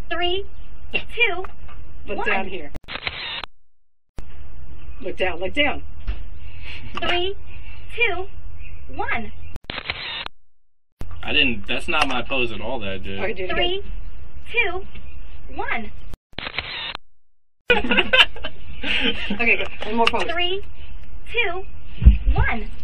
3, 2, Look 1. down here. Look down, look down. 3, 2, 1. That's not my pose at all that I did. Okay, do it 3, 2, 1. again. Okay, good. One more pose. 3, 2, 1.